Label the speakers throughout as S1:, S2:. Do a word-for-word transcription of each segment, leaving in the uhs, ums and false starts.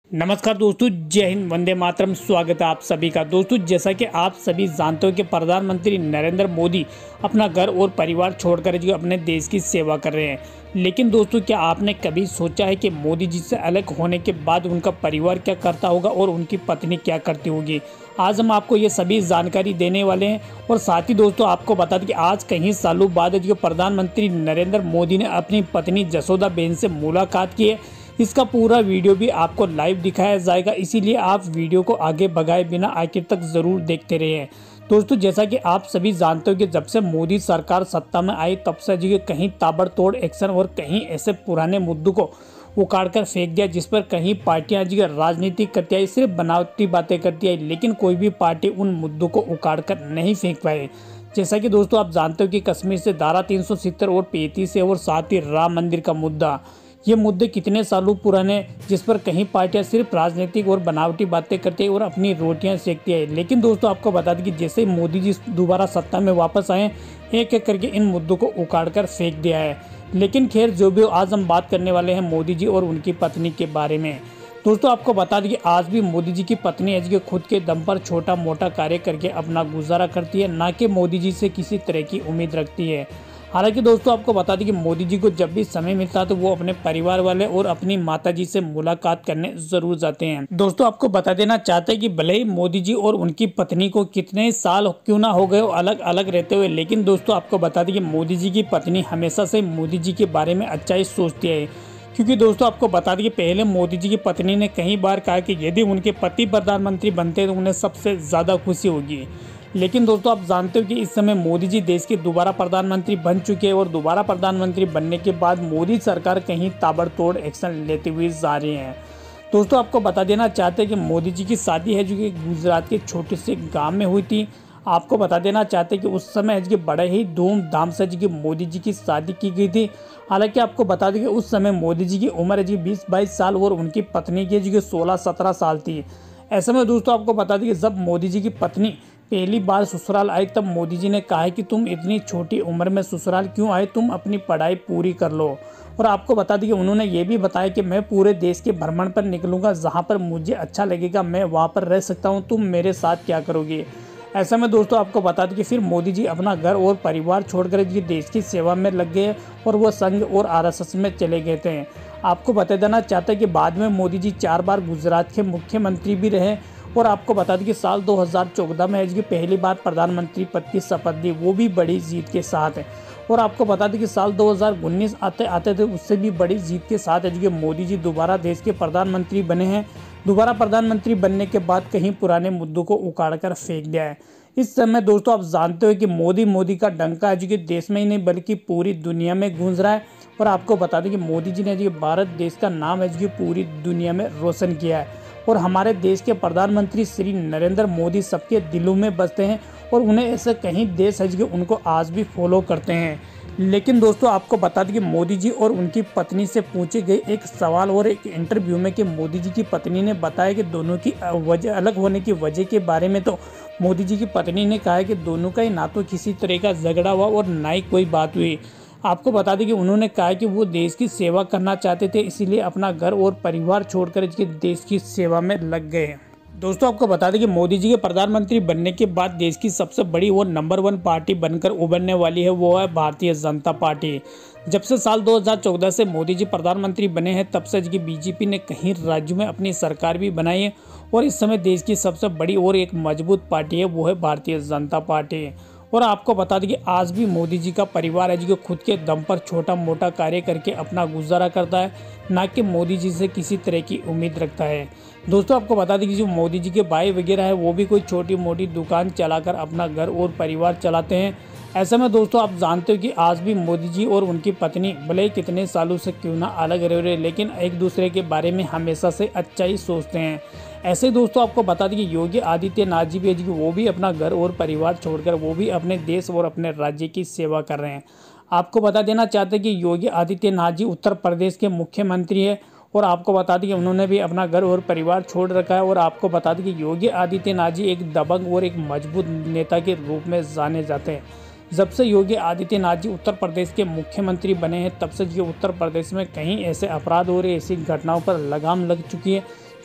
S1: नमस्कार दोस्तों, जय हिंद, वंदे मातरम। स्वागत है आप सभी का। दोस्तों, जैसा कि आप सभी जानते हो कि प्रधानमंत्री नरेंद्र मोदी अपना घर और परिवार छोड़कर जो अपने देश की सेवा कर रहे हैं, लेकिन दोस्तों क्या आपने कभी सोचा है कि मोदी जी से अलग होने के बाद उनका परिवार क्या करता होगा और उनकी पत्नी क्या करती होगी। आज हम आपको ये सभी जानकारी देने वाले हैं और साथ ही दोस्तों आपको बता दें कि आज कई सालों बाद जो प्रधानमंत्री नरेंद्र मोदी ने अपनी पत्नी जसोदा बेन से मुलाकात की है, इसका पूरा वीडियो भी आपको लाइव दिखाया जाएगा, इसीलिए आप वीडियो को आगे बढ़ाए बिना आखिर तक ज़रूर देखते रहिए। दोस्तों, जैसा कि आप सभी जानते हो कि जब से मोदी सरकार सत्ता में आई तब से जी कहीं ताबड़तोड़ एक्शन और कहीं ऐसे पुराने मुद्दों को उखाड़ कर फेंक दिया जिस पर कहीं पार्टियां जी राजनीति करती आई, सिर्फ बनावटी बातें करती आई, लेकिन कोई भी पार्टी उन मुद्दों को उखाड़ कर नहीं फेंक पाए। जैसा कि दोस्तों आप जानते हो कि कश्मीर से धारा तीन सौ सत्तर और पैंतीस है और साथ ही राम मंदिर का मुद्दा, ये मुद्दे कितने सालों पुराने, जिस पर कहीं पार्टियां सिर्फ राजनीतिक और बनावटी बातें करती है और अपनी रोटियां सेकती है। लेकिन दोस्तों आपको बता दें कि जैसे मोदी जी दोबारा सत्ता में वापस आए, एक एक करके इन मुद्दों को उखाड़ कर फेंक दिया है। लेकिन खैर जो भी हो, आज हम बात करने वाले हैं मोदी जी और उनकी पत्नी के बारे में। दोस्तों आपको बता दें कि आज भी मोदी जी की पत्नी है जी खुद के दम पर छोटा मोटा कार्य करके अपना गुजारा करती है, ना कि मोदी जी से किसी तरह की उम्मीद रखती है। हालांकि दोस्तों आपको बता दें कि मोदी जी को जब भी समय मिलता है तो वो अपने परिवार वाले और अपनी माता जी से मुलाकात करने जरूर जाते हैं। दोस्तों आपको बता देना चाहते हैं कि भले ही मोदी जी और उनकी पत्नी को कितने साल क्यों ना हो गए अलग अलग रहते हुए, लेकिन दोस्तों आपको बता दें कि मोदी जी की पत्नी हमेशा से मोदी जी के बारे में अच्छा ही सोचती है। क्योंकि दोस्तों आपको बता दें कि पहले मोदी जी की पत्नी ने कई बार कहा कि यदि उनके पति प्रधानमंत्री बनते तो उन्हें सबसे ज़्यादा खुशी होगी। लेकिन दोस्तों आप जानते हो कि इस समय मोदी जी देश के दोबारा प्रधानमंत्री बन चुके हैं और दोबारा प्रधानमंत्री बनने के बाद मोदी सरकार कहीं ताबड़तोड़ एक्शन लेते हुए जा रही है। दोस्तों आपको बता देना चाहते हैं कि मोदी जी की शादी है जो कि गुजरात के छोटे से गांव में हुई थी। आपको बता देना चाहते हैं कि उस समय जी बड़े ही धूमधाम से जी मोदी जी की शादी की गई थी। हालांकि आपको बता दें कि उस समय मोदी जी की उम्र जी बीस बाईस साल और उनकी पत्नी की जी सोलह सत्रह साल थी। ऐसे में दोस्तों आपको बता दें कि जब मोदी जी की पत्नी पहली बार ससुराल आई तब मोदी जी ने कहा है कि तुम इतनी छोटी उम्र में ससुराल क्यों आए, तुम अपनी पढ़ाई पूरी कर लो। और आपको बता दें कि उन्होंने ये भी बताया कि मैं पूरे देश के भ्रमण पर निकलूंगा, जहां पर मुझे अच्छा लगेगा मैं वहां पर रह सकता हूं, तुम मेरे साथ क्या करोगे। ऐसे में दोस्तों आपको बता दें कि फिर मोदी जी अपना घर और परिवार छोड़कर देश की सेवा में लग गए और वो संघ और आर एस एस में चले गए थे। आपको बता देना चाहते हैं कि बाद में मोदी जी चार बार गुजरात के मुख्यमंत्री भी रहे और आपको बता दें कि साल दो हज़ार चौदह में जी पहली बार प्रधानमंत्री पद की शपथ ली, वो भी बड़ी जीत के साथ है। और आपको बता दें कि साल दो हज़ार उन्नीस आते आते थे उससे भी बड़ी जीत के साथ है जी मोदी जी दोबारा देश के प्रधानमंत्री बने हैं। दोबारा प्रधानमंत्री बनने के बाद कहीं पुराने मुद्दों को उखाड़ कर फेंक दिया है। इस समय दोस्तों आप जानते हो कि मोदी मोदी का डंका है जो कि देश में ही नहीं बल्कि पूरी दुनिया में गूंज रहा है। और आपको बता दें कि मोदी जी ने जी भारत देश का नाम है जो पूरी दुनिया में रोशन किया है और हमारे देश के प्रधानमंत्री श्री नरेंद्र मोदी सबके दिलों में बसते हैं और उन्हें ऐसे कहीं देश है जो उनको आज भी फॉलो करते हैं। लेकिन दोस्तों आपको बता दें कि मोदी जी और उनकी पत्नी से पूछे गए एक सवाल और एक इंटरव्यू में कि मोदी जी की पत्नी ने बताया कि दोनों की वजह अलग होने की वजह के बारे में, तो मोदी जी की पत्नी ने कहा है कि दोनों का ही ना तो किसी तरह का झगड़ा हुआ और ना ही कोई बात हुई। आपको बता दें कि उन्होंने कहा कि वो देश की सेवा करना चाहते थे, इसीलिए अपना घर और परिवार छोड़कर इसके देश की सेवा में लग गए। दोस्तों आपको बता दें कि मोदी जी के प्रधानमंत्री बनने के बाद देश की सबसे बड़ी और नंबर वन पार्टी बनकर उभरने वाली है, वो है भारतीय जनता पार्टी। जब से साल दो हज़ार चौदह से मोदी जी प्रधानमंत्री बने हैं तब से जी बीजेपी ने कई राज्यों में अपनी सरकार भी बनाई है और इस समय देश की सबसे बड़ी और एक मजबूत पार्टी है, वो है भारतीय जनता पार्टी। और आपको बता दें कि आज भी मोदी जी का परिवार है जो खुद के दम पर छोटा मोटा कार्य करके अपना गुजारा करता है, ना कि मोदी जी से किसी तरह की उम्मीद रखता है। दोस्तों आपको बता दें कि जो मोदी जी के भाई वगैरह है वो भी कोई छोटी मोटी दुकान चलाकर अपना घर और परिवार चलाते हैं। ऐसे में दोस्तों आप जानते हो कि आज भी मोदी जी और उनकी पत्नी भले ही कितने सालों से क्यों ना अलग रह रहे, लेकिन एक दूसरे के बारे में हमेशा से अच्छा ही सोचते हैं। ऐसे दोस्तों आपको बता दें कि योगी आदित्यनाथ जी भी वो भी अपना घर और परिवार छोड़कर वो भी अपने देश और अपने राज्य की सेवा कर रहे हैं। आपको बता देना चाहते हैं कि योगी आदित्यनाथ जी उत्तर प्रदेश के मुख्यमंत्री है और आपको बता दें कि उन्होंने भी अपना घर और परिवार छोड़ रखा है। और आपको बता दें कि योगी आदित्यनाथ जी एक दबंग और एक मजबूत नेता के रूप में जाने जाते हैं। जब से योगी आदित्यनाथ जी उत्तर प्रदेश के मुख्यमंत्री बने हैं तब से जो उत्तर प्रदेश में कहीं ऐसे अपराध हो रहे, ऐसी घटनाओं पर लगाम लग चुकी है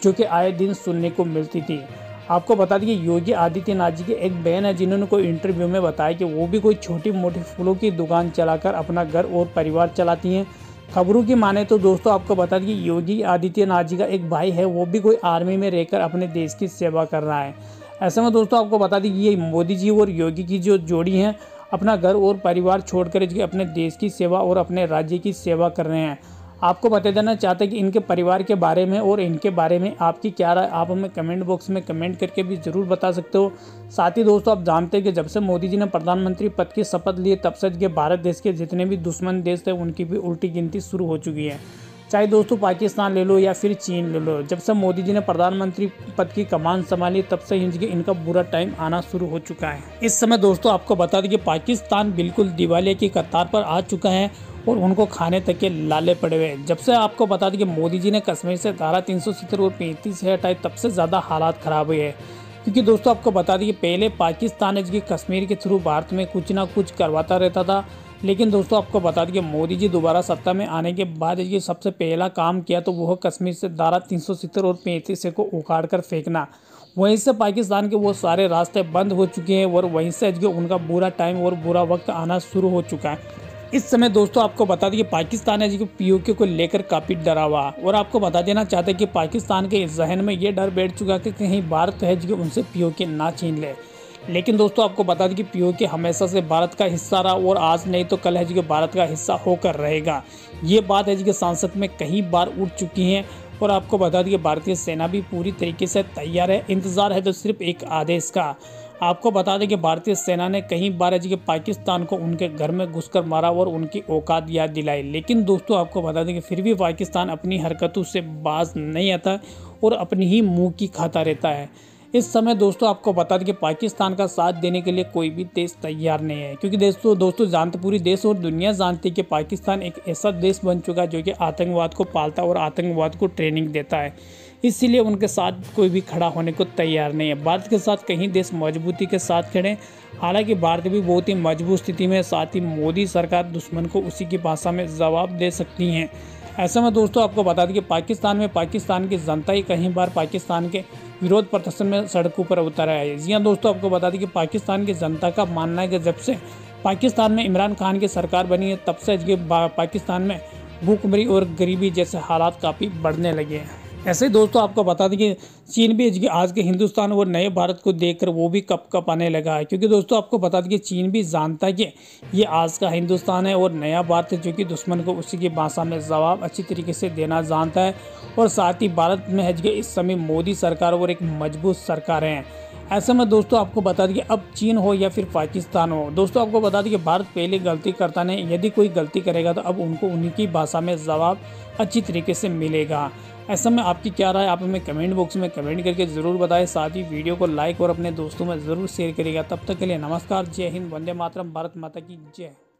S1: जो कि आए दिन सुनने को मिलती थी। आपको बता दें कि योगी आदित्यनाथ जी की एक बहन है जिन्होंने कोई इंटरव्यू में बताया कि वो भी कोई छोटी मोटी फूलों की दुकान चलाकर अपना घर और परिवार चलाती हैं। खबरों की माने तो दोस्तों आपको बता दें कि योगी आदित्यनाथ जी का एक भाई है, वो भी कोई आर्मी में रहकर अपने देश की सेवा कर रहा है। ऐसे में दोस्तों आपको बता दें कि ये मोदी जी और योगी की जो जोड़ी है अपना घर और परिवार छोड़कर अपने देश की सेवा और अपने राज्य की सेवा कर रहे हैं। आपको बता देना चाहते हैं कि इनके परिवार के बारे में और इनके बारे में आपकी क्या राय, आप हमें कमेंट बॉक्स में कमेंट करके भी ज़रूर बता सकते हो। साथ ही दोस्तों आप जानते हैं कि जब से मोदी जी ने प्रधानमंत्री पद की शपथ ली तब से के भारत देश के जितने भी दुश्मन देश थे उनकी भी उल्टी गिनती शुरू हो चुकी है। चाहे दोस्तों पाकिस्तान ले लो या फिर चीन ले लो, जब से मोदी जी ने प्रधानमंत्री पद की कमान संभाली तब से इनका बुरा टाइम आना शुरू हो चुका है। इस समय दोस्तों आपको बता दें कि पाकिस्तान बिल्कुल दिवालिया की कतार पर आ चुका है और उनको खाने तक के लाले पड़े हुए हैं। जब से आपको बता दें कि मोदी जी ने कश्मीर से धारा तीन सौ सत्तर और पैंतीस से हटाई तब से ज़्यादा हालात ख़राब हुए हैं। क्योंकि दोस्तों आपको बता दें कि पहले पाकिस्तान की कश्मीर के थ्रू भारत में कुछ ना कुछ करवाता रहता था, लेकिन दोस्तों आपको बता दें कि मोदी जी दोबारा सत्ता में आने के बाद ये सबसे पहला काम किया तो वह कश्मीर से धारा तीन सौ सत्तर और पैंतीस को उखाड़ कर फेंकना। वहीं से पाकिस्तान के वो सारे रास्ते बंद हो चुके हैं और वहीं से उनका बुरा टाइम और बुरा वक्त आना शुरू हो चुका है। इस समय दोस्तों आपको बता दें कि पाकिस्तान है जी पीओके को लेकर काफ़ी डरा हुआ और आपको बता देना चाहते हैं कि पाकिस्तान के जहन में ये डर बैठ चुका कि कहीं भारत है जी उनसे पीओके ना छीन ले। लेकिन दोस्तों आपको बता दें कि पीओके हमेशा से भारत का हिस्सा रहा और आज नहीं तो कल है जी भारत का हिस्सा होकर रहेगा। ये बात है जी कि संसद में कई बार उठ चुकी है और आपको बता दें कि भारतीय सेना भी पूरी तरीके से तैयार है। इंतज़ार है तो सिर्फ एक आदेश का। आपको बता दें कि भारतीय सेना ने कई बार जी पाकिस्तान को उनके घर में घुसकर मारा और उनकी औकात याद दिलाई, लेकिन दोस्तों आपको बता दें कि फिर भी पाकिस्तान अपनी हरकतों से बाज नहीं आता और अपनी ही मुंह की खाता रहता है। इस समय दोस्तों आपको बता दें कि पाकिस्तान का साथ देने के लिए कोई भी देश तैयार नहीं है, क्योंकि दोस्तों दोस्तों जानते पूरी देश और दुनिया जानती है कि पाकिस्तान एक ऐसा देश बन चुका है जो कि आतंकवाद को पालता है और आतंकवाद को ट्रेनिंग देता है। इसीलिए उनके साथ कोई भी खड़ा होने को तैयार नहीं है। भारत के साथ कहीं देश मजबूती के साथ खड़े, हालांकि भारत भी बहुत ही मजबूत स्थिति में, साथ ही मोदी सरकार दुश्मन को उसी की भाषा में जवाब दे सकती हैं। ऐसे में दोस्तों आपको बता दें कि पाकिस्तान में पाकिस्तान की जनता ही कई बार पाकिस्तान के विरोध प्रदर्शन में सड़कों पर उतर आया है। जी हाँ दोस्तों आपको बता दें कि पाकिस्तान की जनता का मानना है कि जब से पाकिस्तान में इमरान खान की सरकार बनी है तब से पाकिस्तान में भूखमरी और गरीबी जैसे हालात काफ़ी बढ़ने लगे हैं। ऐसे ही दोस्तों आपको बता दें कि चीन भी आज के हिंदुस्तान और नए भारत को देखकर वो भी कप कप आने लगा है, क्योंकि दोस्तों आपको बता दें कि चीन भी जानता है कि ये आज का हिंदुस्तान है और नया भारत है जो कि दुश्मन को उसी की भाषा में जवाब अच्छी तरीके से देना जानता है। और साथ ही भारत में है कि इस समय मोदी सरकार और एक मजबूत सरकार है। ऐसे में दोस्तों आपको बता दें कि अब चीन हो या फिर पाकिस्तान हो, दोस्तों आपको बता दें कि भारत पहले गलती करता नहीं, यदि कोई गलती करेगा तो अब उनको उन्हीं की भाषा में जवाब अच्छी तरीके से मिलेगा। ऐसा में आपकी क्या राय, आप हमें कमेंट बॉक्स में कमेंट करके ज़रूर बताएं। साथ ही वीडियो को लाइक और अपने दोस्तों में ज़रूर शेयर करिएगा। तब तक के लिए नमस्कार, जय हिंद, वंदे मातरम, भारत माता की जय।